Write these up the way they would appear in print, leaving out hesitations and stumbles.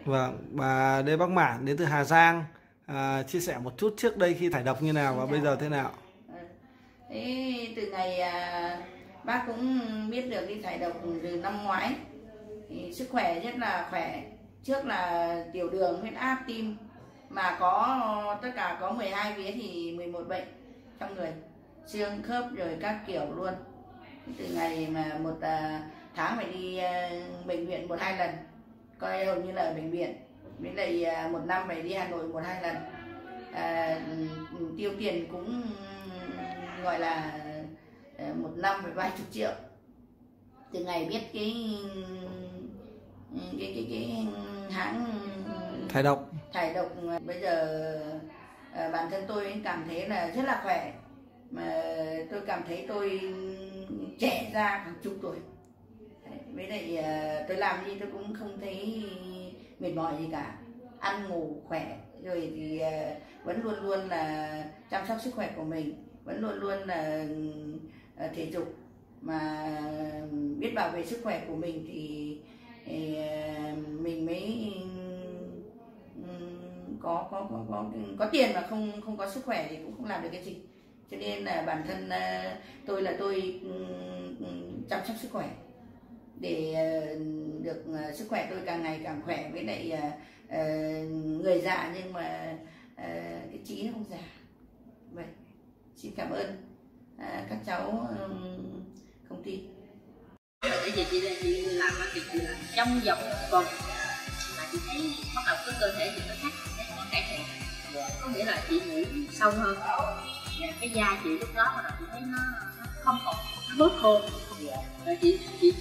Vâng, bà Lê Bắc Mản đến từ Hà Giang, chia sẻ một chút trước đây khi thải độc như nào và bây giờ thế nào? Thế từ ngày bác cũng biết được đi thải độc từ năm ngoái thì sức khỏe rất là khỏe. Trước là tiểu đường, huyết áp, tim, mà có tất cả có 12 vía thì 11 bệnh trong người, xương khớp rồi các kiểu luôn. Từ ngày mà một tháng phải đi bệnh viện 1-2 lần, coi hầu như là ở bệnh viện. Với lại một năm phải đi Hà Nội 1-2 lần. Tiêu tiền cũng gọi là một năm phải vài chục triệu. Từ ngày biết cái hãng thải độc bây giờ bản thân tôi cảm thấy là rất là khỏe, mà tôi cảm thấy tôi trẻ ra khoảng chục tuổi. Với lại tôi làm gì tôi cũng không thấy mệt mỏi gì cả, ăn ngủ khỏe, rồi thì vẫn luôn luôn là chăm sóc sức khỏe của mình, vẫn luôn luôn là thể dục, mà biết bảo vệ sức khỏe của mình thì mình mới có tiền mà không có sức khỏe thì cũng không làm được cái gì. Cho nên là bản thân tôi chăm sóc sức khỏe để được sức khỏe tôi càng ngày càng khỏe, với lại người già nhưng mà cái trí nó không già. Vậy xin cảm ơn các cháu công ty. Bởi vì chị làm thì chị làm trong vòng tuần mà chị thấy bắt đầu cái cơ thể chị nó khác, nó cải thiện. Có nghĩa là chị ngủ sâu hơn, cái da chị lúc đó bắt đầu chị thấy nó không còn, nó bớt khô. Rồi chị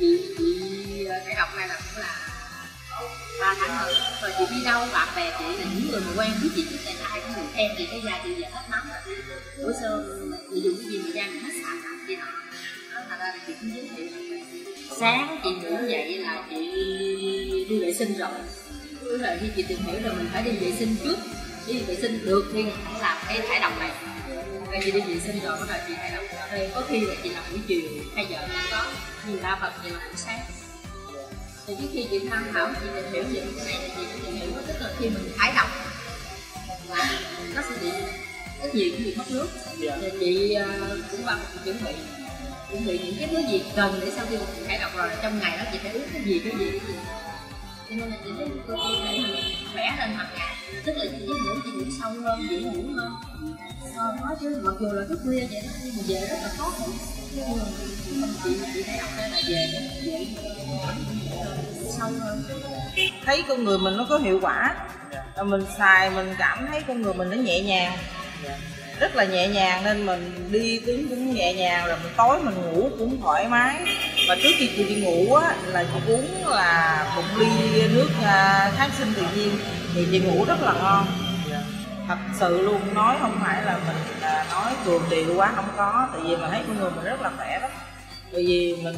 cái độc này là cũng là 3 tháng hơn. Rồi chị đi đâu bạn bè chị là những người mà quen với chị trước đây là ai cũng người khen chị, cái da chị giờ hết nóng rồi. Bữa xưa chị dùng cái gì mà da mình hết sạm sạm kia nọ. Thành ra là chị cũng giới thiệu. Sáng chị ngủ dậy là chị đi vệ sinh rồi. Tức là khi chị tìm hiểu là mình phải đi vệ sinh trước. Đi vệ sinh được thì phải làm cái thải độc này. Rồi chị đi vệ sinh rồi bắt đầu chị thải độc. Có khi là chị làm buổi chiều 2 giờ cũng có, nhưng đa phần chị làm buổi sáng. Thì trước khi chị tham khảo chị tìm hiểu về cái này thì chị tìm hiểu tức là khi mình thải độc là nó sẽ bị rất nhiều cái việc mất nước. Thì chị cũng bắt chuẩn bị những cái thứ gì cần để sau khi mình thải độc rồi trong ngày đó chị phải uống cái gì. Cho nên là chị thấy cơ thể mình khỏe lên hàng ngày, tức là chị ngủ sâu hơn, dễ ngủ hơn. Nói chứ mặc dù là thức khuya vậy đó nhưng mà về rất là tốt. Chị thấy đọc đây là về dễ sâu hơn. Thấy con người mình nó có hiệu quả, mình xài mình cảm thấy con người mình nó nhẹ nhàng, rất là nhẹ nhàng, nên mình đi đứng cũng nhẹ nhàng, rồi mình tối mình ngủ cũng thoải mái. Và trước khi chị đi ngủ á, là chị uống là một ly nước kháng sinh tự nhiên thì chị ngủ rất là ngon. Thật sự luôn, nói không phải là mình nói cường điệu quá, không có. Tại vì mình thấy con người mình rất là khỏe lắm. Bởi vì mình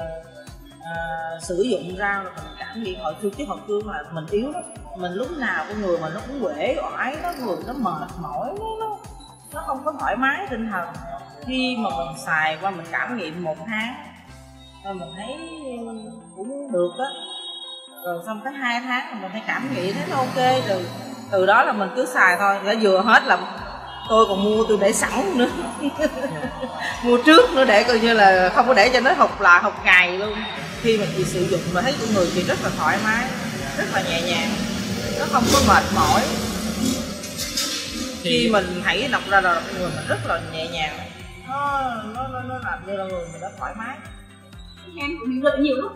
sử dụng ra là mình cảm nghĩ hồi xưa là mình yếu lắm. Mình lúc nào con người mình nó cũng uể oải, người nó mệt mỏi, nó không có thoải mái tinh thần. Khi mà mình xài qua mình cảm nghiệm 1 tháng rồi mình thấy cũng được á, rồi xong tới 2 tháng mình thấy cảm nghĩ thấy nó ok. Từ đó là mình cứ xài thôi, đã vừa hết là tôi còn mua, tôi để sẵn nữa mua trước nữa để coi như là không có để cho nó học ngày luôn. Khi mà chị sử dụng mà thấy con người chị rất là thoải mái, rất là nhẹ nhàng, nó không có mệt mỏi. Khi mình thấy đọc ra rồi con người mình rất là nhẹ nhàng, nó làm như là người mình đã thoải mái. Em của mình đợi nhiều lắm,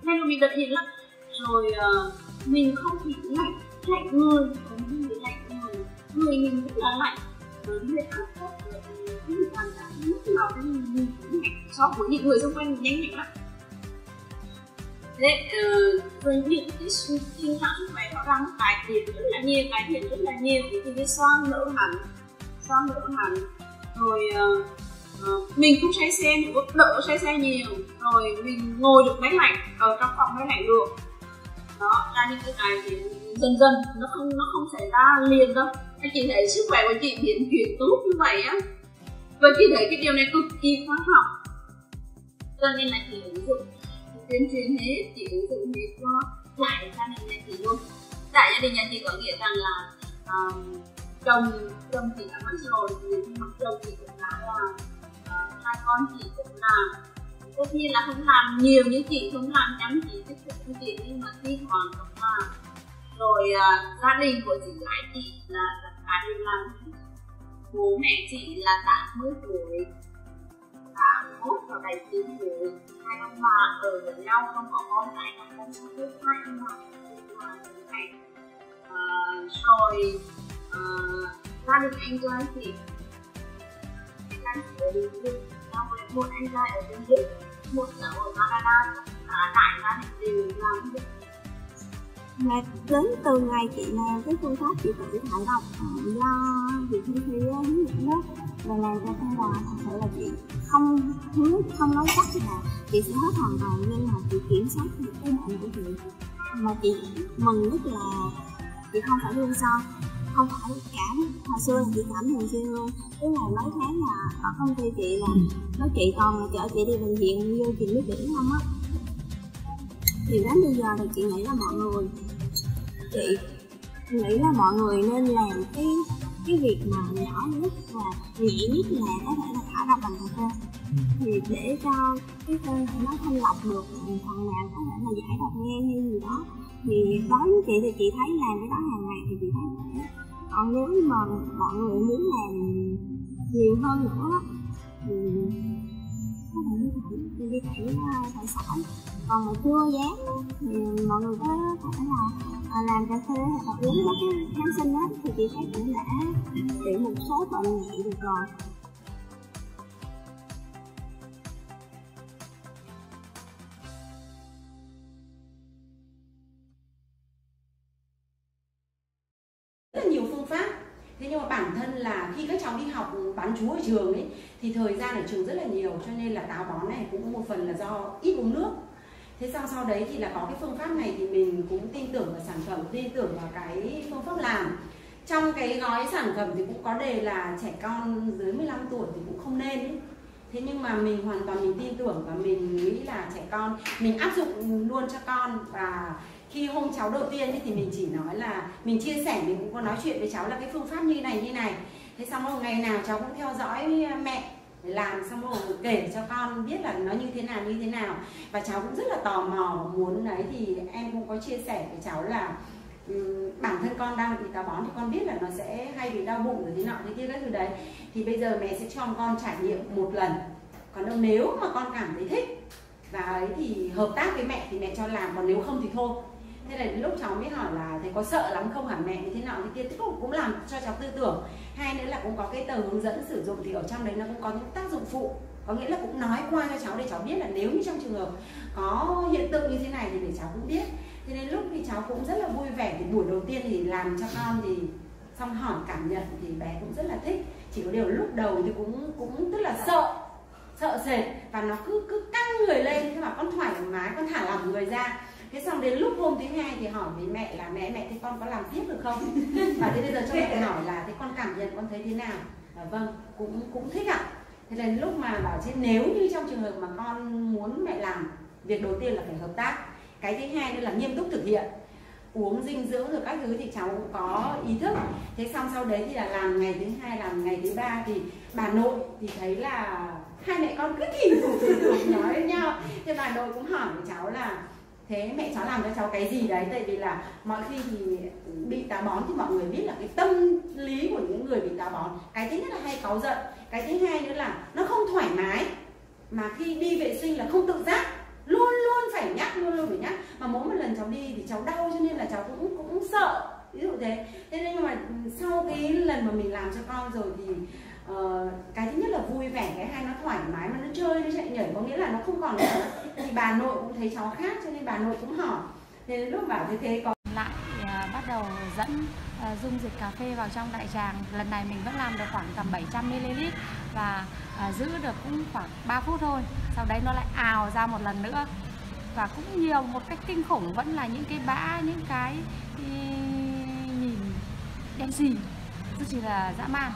rồi mình không bị lạnh người, không bị lạnh người mình rất là lạnh, rồi huyết áp thấp, cái hoàn cảnh lúc nào cái mình cũng lạnh so với những người xung quanh mình nhanh lắm. Thế rồi những cái tình trạng sức khỏe nó đang cải thiện rất là nhiều, thì cái xoang nở hẳn, rồi mình cũng say xe nữa, đỡ say xe nhiều, rồi mình ngồi được máy lạnh ở trong phòng máy lạnh được. Đó là những cái cải thiện dần dần, nó không xảy ra liền đâu. Anh chị thấy sức khỏe của chị biến chuyển tốt như vậy á, và chị thấy cái điều này cực kỳ quan trọng, cho nên là chị ứng dụng tuyên truyền hết, chị ứng dụng hết cho lại gia đình nhà chị luôn. tại gia đình nhà chị có nghĩa rằng là chồng chị đã mất rồi, nhưng mà chồng chị cũng đã là hai con chị cũng là tất nhiên là không làm nhiều như chị, không làm chăm chỉ tích cực như chị, nhưng mà thi thoảng cũng là rồi gia đình của chị gái chị là tất cả đều làm. Bố mẹ chị là 80 tuổi, 81 và 79 tuổi, hai ông bà ở với nhau, không có con cái nào, không có biết hai ông bà là này. Rồi gia đình anh trai chị đang ở Bình Dương, một anh trai ở Bình Dương, một cháu ở Canada, đại gia đình đều làm việc. Mà đến từ ngày chị làm cái phương pháp chị tự thải độc do việc thi hướng dẫn đó và làm cho con bò, thật sự là chị không nói chắc là chị sẽ hết hoàn toàn, nhưng mà chị kiểm soát được cái bệnh của chị. Mà chị mừng nhất là chị không phải luôn son, không phải cảm, hồi xưa là chị cảm thường xuyên luôn. Tức là mấy tháng là ở công ty chị là nói chị toàn là chở chị đi bệnh viện như chị biết biển không á. Thì đến bây giờ thì chị nghĩ là mọi người nên làm cái việc mà nhỏ nhất và nhẹ nhất là có thể là thả độc bằng cà phê, thì để cho cái cơ thể nó thanh lọc được phần nào, có thể là giải độc ngang hay gì đó. Thì đối với chị thì chị thấy làm cái đó hàng ngày thì chị thấy dễ. Còn nếu mà mọi người muốn làm nhiều hơn nữa thì có thể đi thử thải sỏi. Còn mà chưa dám thì mọi người có thể là làm cà phê hoặc là uống mấy cái kháng sinh đó, thì chị thấy cũng đã trị một số bệnh nhẹ được rồi. Rất là nhiều phương pháp. Thế nhưng mà bản thân là khi các cháu đi học bán trú ở trường ấy thì thời gian ở trường rất là nhiều, cho nên là táo bón này cũng một phần là do ít uống nước. Thế sau đấy thì là có cái phương pháp này thì mình cũng tin tưởng vào sản phẩm, tin tưởng vào cái phương pháp làm. Trong cái gói sản phẩm thì cũng có đề là trẻ con dưới 15 tuổi thì cũng không nên ấy. Thế nhưng mà mình hoàn toàn mình tin tưởng và mình nghĩ là trẻ con mình áp dụng luôn cho con. Và khi hôm cháu đầu tiên ấy, thì mình chỉ nói là mình chia sẻ, mình cũng có nói chuyện với cháu là cái phương pháp như này. Thế xong rồi ngày nào cháu cũng theo dõi mẹ để làm, xong rồi kể cho con biết là nó như thế nào. Và cháu cũng rất là tò mò muốn đấy, thì em cũng có chia sẻ với cháu là bản thân con đang bị táo bón thì con biết là nó sẽ hay bị đau bụng rồi thế nọ thế kia các thứ đấy, thì bây giờ mẹ sẽ cho con trải nghiệm một lần. Còn nếu mà con cảm thấy thích và ấy thì hợp tác với mẹ thì mẹ cho làm, còn nếu không thì thôi. Thế là đến lúc cháu mới hỏi là thế có sợ lắm không hả mẹ, như thế nào thế kia, cũng làm cho cháu tư tưởng. Hai nữa là cũng có cái tờ hướng dẫn sử dụng, thì ở trong đấy nó cũng có những tác dụng phụ, có nghĩa là cũng nói qua cho cháu để cháu biết là nếu như trong trường hợp có hiện tượng như thế này thì để cháu cũng biết. Thế nên lúc thì cháu cũng rất là vui vẻ. Thì buổi đầu tiên thì làm cho con thì xong hỏi cảm nhận thì bé cũng rất là thích. Chỉ có điều lúc đầu thì cũng tức là sợ sệt và nó cứ căng người lên, thế mà con thoải mái, con thả lỏng người ra. Thế xong đến lúc hôm thứ hai thì hỏi với mẹ là mẹ thế con có làm tiếp được không? Và thế bây giờ cho mẹ hỏi là thế con cảm nhận con thấy thế nào? Vâng, cũng thích ạ. Thế là lúc mà bảo chứ nếu như trong trường hợp mà con muốn mẹ làm, việc đầu tiên là phải hợp tác. Cái thứ hai nữa là nghiêm túc thực hiện, uống dinh dưỡng rồi các thứ thì cháu cũng có ý thức. Thế xong sau đấy thì là làm ngày thứ hai, làm ngày thứ ba thì bà nội thì thấy là hai mẹ con cứ thì nói với nhau. Thế bà nội cũng hỏi với cháu là thế mẹ cháu làm cho cháu cái gì đấy, tại vì là mọi khi thì bị táo bón thì mọi người biết là cái tâm lý của những người bị táo bón, cái thứ nhất là hay cáu giận, cái thứ hai nữa là nó không thoải mái, mà khi đi vệ sinh là không tự giác, luôn phải nhắc, mà mỗi một lần cháu đi thì cháu đau, cho nên là cháu cũng sợ, ví dụ thế. Thế nên nhưng mà sau cái lần mà mình làm cho con rồi thì cái thứ nhất là vui vẻ, cái hai nó thoải mái, mà nó chơi, nó chạy nhảy, có nghĩa là nó không còn nữa. Thì bà nội cũng thấy cháu khác, cho nên bà nội cũng hỏi. Thế lúc bảo thế có lại bắt đầu dẫn dung dịch cà phê vào trong đại tràng. Lần này mình vẫn làm được khoảng tầm 700 ml và giữ được cũng khoảng 3 phút thôi. Sau đấy nó lại ào ra một lần nữa và cũng nhiều, một cách kinh khủng, vẫn là những cái bã, những cái nhìn đen xì, rất chỉ là dã man.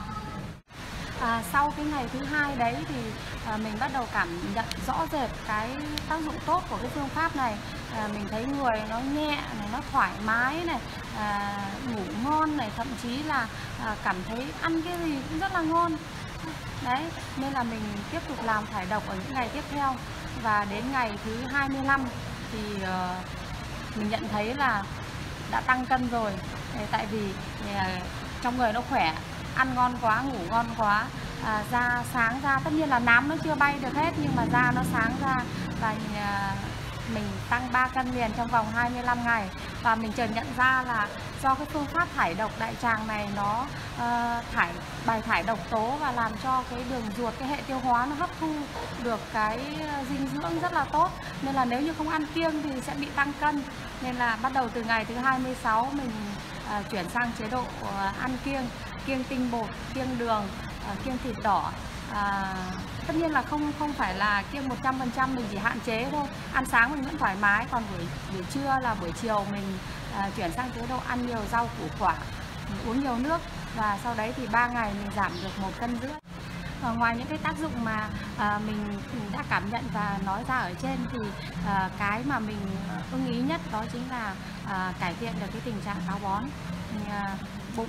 Sau cái ngày thứ hai đấy thì mình bắt đầu cảm nhận rõ rệt cái tác dụng tốt của cái phương pháp này. mình thấy người nó nhẹ này, nó thoải mái này, ngủ ngon này, thậm chí là cảm thấy ăn cái gì cũng rất là ngon. Đấy, nên là mình tiếp tục làm thải độc ở những ngày tiếp theo. Và đến ngày thứ 25 thì mình nhận thấy là đã tăng cân rồi. Tại vì trong người nó khỏe, ăn ngon quá, ngủ ngon quá, da sáng ra, tất nhiên là nám nó chưa bay được hết nhưng mà da nó sáng ra. Và mình tăng 3 cân liền trong vòng 25 ngày. Và mình chợt nhận ra là do cái phương pháp thải độc đại tràng này nó bài thải độc tố và làm cho cái đường ruột, cái hệ tiêu hóa nó hấp thu được cái dinh dưỡng rất là tốt. Nên là nếu như không ăn kiêng thì sẽ bị tăng cân. Nên là bắt đầu từ ngày thứ 26 mình chuyển sang chế độ ăn kiêng tinh bột, kiêng đường, kiêng thịt đỏ. Tất nhiên là không phải là kiêng 100%, mình chỉ hạn chế thôi. Ăn sáng mình vẫn thoải mái, còn buổi trưa là buổi chiều mình chuyển sang chế độ ăn nhiều rau củ quả, uống nhiều nước. Và sau đấy thì 3 ngày mình giảm được 1,5 cân. Ngoài những cái tác dụng mà mình đã cảm nhận và nói ra ở trên thì cái mà mình ưng ý nhất đó chính là cải thiện được cái tình trạng táo bón. Bụng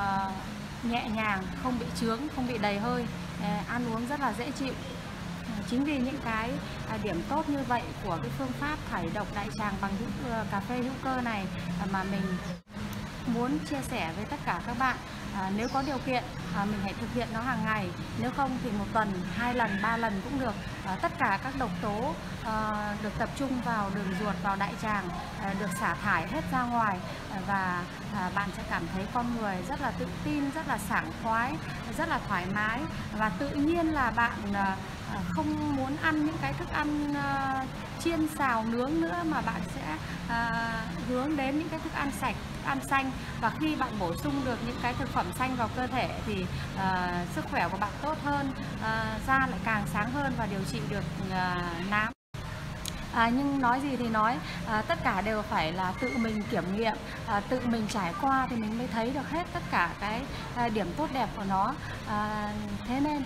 nhẹ nhàng, không bị chướng, không bị đầy hơi, ăn uống rất là dễ chịu. Chính vì những cái điểm tốt như vậy của cái phương pháp thải độc đại tràng bằng cà phê hữu cơ này mà mình muốn chia sẻ với tất cả các bạn. Nếu có điều kiện mình hãy thực hiện nó hàng ngày, nếu không thì 1 tuần 2 lần 3 lần cũng được. Tất cả các độc tố được tập trung vào đường ruột, vào đại tràng, được xả thải hết ra ngoài. Và bạn sẽ cảm thấy con người rất là tự tin, rất là sảng khoái, rất là thoải mái. Và tự nhiên là bạn không muốn ăn những cái thức ăn chiên xào nướng nữa, mà bạn sẽ hướng đến những cái thức ăn sạch, thức ăn xanh. Và khi bạn bổ sung được những cái thực phẩm xanh vào cơ thể thì sức khỏe của bạn tốt hơn, da lại càng sáng hơn và điều trị được nám. Nhưng nói gì thì nói, tất cả đều phải là tự mình kiểm nghiệm, tự mình trải qua thì mình mới thấy được hết tất cả cái điểm tốt đẹp của nó. Thế nên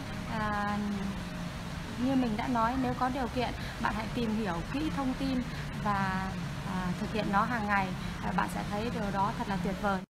như mình đã nói, nếu có điều kiện bạn hãy tìm hiểu kỹ thông tin và thực hiện nó hàng ngày, bạn sẽ thấy điều đó thật là tuyệt vời.